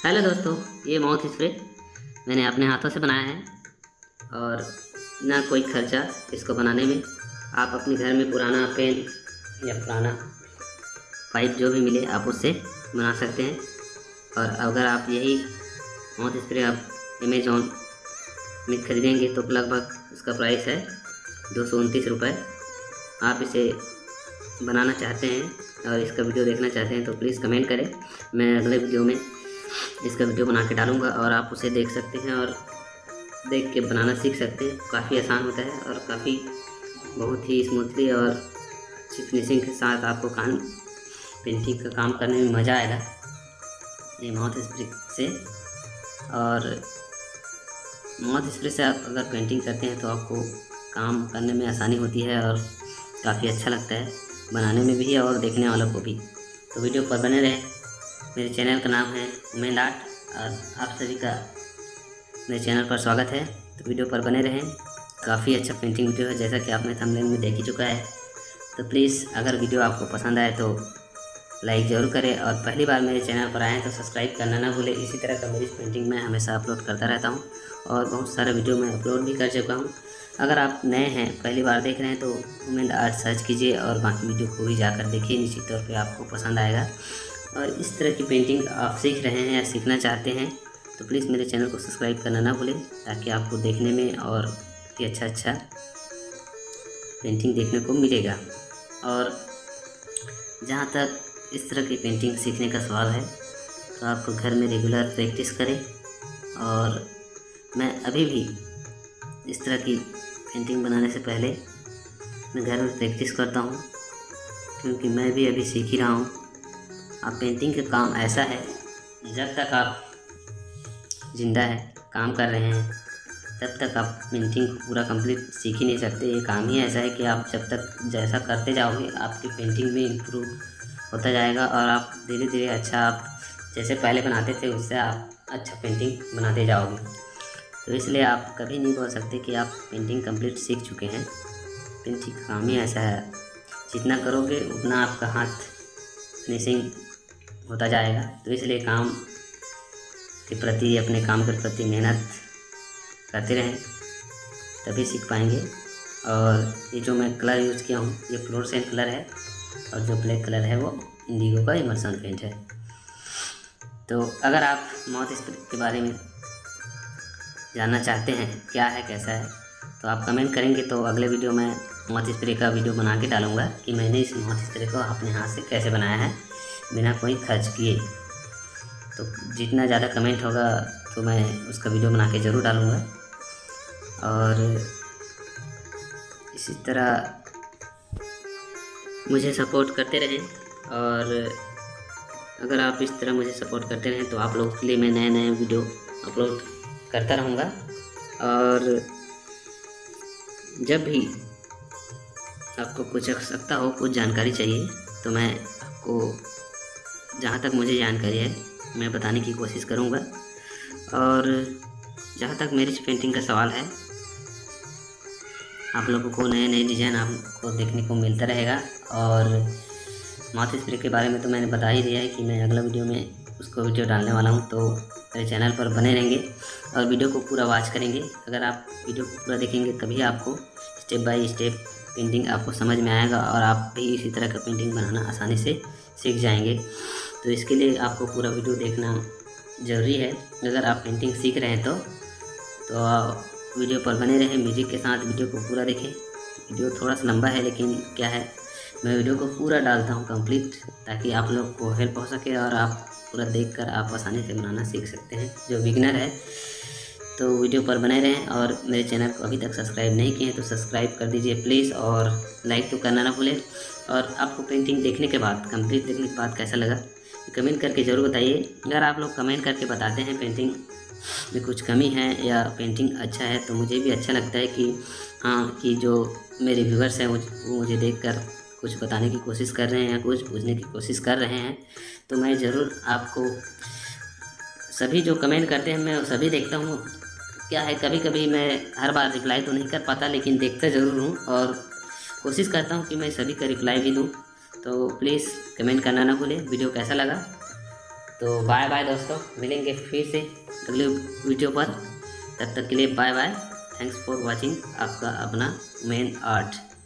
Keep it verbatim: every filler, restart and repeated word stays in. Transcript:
Hello दोस्तों, ये mouth spray मैंने अपने हाथों से बनाया है और ना कोई खर्चा इसको बनाने में। आप अपने घर में पुराना पेन या पुराना पाइप जो भी मिले आप उससे बना सकते हैं। और अगर आप यही माउथ स्प्रे आप अमेज़ॉन में ख़रीदेंगे तो लगभग उसका प्राइस है दो सौ उनतीस रुपये। आप इसे बनाना चाहते हैं और इसका वीडियो देखना चाहते हैं तो प्लीज़ कमेंट करें। मैं अगले वीडियो में इसका वीडियो बना के डालूँगा और आप उसे देख सकते हैं और देख के बनाना सीख सकते हैं। काफ़ी आसान होता है और काफ़ी बहुत ही स्मूथली और अच्छी फिनिशिंग के साथ आपको काम पेंटिंग का काम करने में मज़ा आएगा ये माउथ स्प्रे से। और माउथ स्प्रे से आप अगर पेंटिंग करते हैं तो आपको काम करने में आसानी होती है और काफ़ी अच्छा लगता है बनाने में भी और देखने वालों को भी। तो वीडियो पर बने रहें। मेरे चैनल का नाम है उमेद आर्ट और आप सभी का मेरे चैनल पर स्वागत है। तो वीडियो पर बने रहें। काफ़ी अच्छा पेंटिंग वीडियो है जैसा कि आपने थंबनेल में देख ही चुका है। तो प्लीज़ अगर वीडियो आपको पसंद आए तो लाइक ज़रूर करें और पहली बार मेरे चैनल पर आएँ तो सब्सक्राइब करना ना भूलें। इसी तरह का मेरी पेंटिंग मैं हमेशा अपलोड करता रहता हूँ और बहुत सारे वीडियो मैं अपलोड भी कर चुका हूँ। अगर आप नए हैं पहली बार देख रहे हैं तो उमेद आर्ट सर्च कीजिए और बाकी वीडियो को भी जाकर देखिए। निश्चित तौर पे आपको पसंद आएगा। और इस तरह की पेंटिंग आप सीख रहे हैं या सीखना चाहते हैं तो प्लीज़ मेरे चैनल को सब्सक्राइब करना ना भूलें ताकि आपको देखने में और भी अच्छा अच्छा पेंटिंग देखने को मिलेगा। और जहाँ तक इस तरह की पेंटिंग सीखने का सवाल है तो आप घर में रेगुलर प्रैक्टिस करें। और मैं अभी भी इस तरह की पेंटिंग बनाने से पहले मैं घर में प्रैक्टिस करता हूँ क्योंकि मैं भी अभी सीख ही रहा हूँ। आप पेंटिंग का काम ऐसा है जब तक आप ज़िंदा है काम कर रहे हैं तब तक आप पेंटिंग पूरा कंप्लीट सीख ही नहीं सकते। ये काम ही ऐसा है कि आप जब तक जैसा करते जाओगे आपकी पेंटिंग में इम्प्रूव होता जाएगा और आप धीरे धीरे अच्छा आप जैसे पहले बनाते थे उससे आप अच्छा पेंटिंग बनाते जाओगे। तो इसलिए आप कभी नहीं बोल सकते कि आप पेंटिंग कंप्लीट सीख चुके हैं। पेंटिंग का काम ही ऐसा है, जितना करोगे उतना आपका हाथ फिनिशिंग होता जाएगा। तो इसलिए काम के प्रति अपने काम के प्रति मेहनत करते रहें तभी सीख पाएंगे। और ये जो मैं कलर यूज़ किया हूँ ये फ्लोरोसेंट कलर है और जो ब्लैक कलर है वो इंडिगो का इमर्सन पेंट है। तो अगर आप माउथ स्प्रे के बारे में जानना चाहते हैं क्या है कैसा है तो आप कमेंट करेंगे तो अगले वीडियो में माउथ स्प्रे का वीडियो बना के डालूँगा कि मैंने इस माउथ स्प्रे को अपने हाथ से कैसे बनाया है बिना कोई खर्च किए। तो जितना ज़्यादा कमेंट होगा तो मैं उसका वीडियो बना के ज़रूर डालूँगा। और इसी तरह मुझे सपोर्ट करते रहें। और अगर आप इस तरह मुझे सपोर्ट करते रहें तो आप लोगों के लिए मैं नए नए वीडियो अपलोड करता रहूँगा। और जब भी आपको कुछ आवश्यकता हो कुछ जानकारी चाहिए तो मैं आपको जहाँ तक मुझे जानकारी है मैं बताने की कोशिश करूँगा। और जहाँ तक मेरी पेंटिंग का सवाल है आप लोगों को नए नए डिज़ाइन आपको देखने को मिलता रहेगा। और माउथ स्प्रे के बारे में तो मैंने बता ही दिया है कि मैं अगला वीडियो में उसको वीडियो डालने वाला हूँ। तो मेरे चैनल पर बने रहेंगे और वीडियो को पूरा वॉच करेंगे। अगर आप वीडियो को पूरा देखेंगे तभी आपको स्टेप बाय स्टेप पेंटिंग आपको समझ में आएगा और आप भी इसी तरह का पेंटिंग बनाना आसानी से सीख जाएंगे। तो इसके लिए आपको पूरा वीडियो देखना ज़रूरी है। अगर आप पेंटिंग सीख रहे हैं तो तो आप वीडियो पर बने रहें म्यूजिक के साथ। वीडियो को पूरा देखें। वीडियो थोड़ा सा लंबा है लेकिन क्या है मैं वीडियो को पूरा डालता हूँ कंप्लीट ताकि आप लोग को हेल्प हो सके और आप पूरा देखकर आप आसानी से बनाना सीख सकते हैं जो बिगिनर है। तो वीडियो पर बने रहें और मेरे चैनल को अभी तक सब्सक्राइब नहीं किए हैं तो सब्सक्राइब कर दीजिए प्लीज़। और लाइक तो करना ना भूलें। और आपको पेंटिंग देखने के बाद कंप्लीट देखने के बाद कैसा लगा कमेंट करके ज़रूर बताइए। अगर आप लोग कमेंट करके बताते हैं पेंटिंग में कुछ कमी है या पेंटिंग अच्छा है तो मुझे भी अच्छा लगता है कि हाँ कि जो मेरे व्यूअर्स हैं वो मुझे देखकर कुछ बताने की कोशिश कर रहे हैं या कुछ पूछने की कोशिश कर रहे हैं। तो मैं ज़रूर आपको सभी जो कमेंट करते हैं मैं सभी देखता हूँ। क्या है कभी कभी मैं हर बार रिप्लाई तो नहीं कर पाता लेकिन देखता ज़रूर हूँ और कोशिश करता हूँ कि मैं सभी का रिप्लाई भी दूँ। तो प्लीज़ कमेंट करना ना भूलें। वीडियो कैसा लगा तो बाय बाय दोस्तों, मिलेंगे फिर से अगले वीडियो पर। तब तक के लिए bye bye. Thanks for watching आपका अपना मेन आर्ट।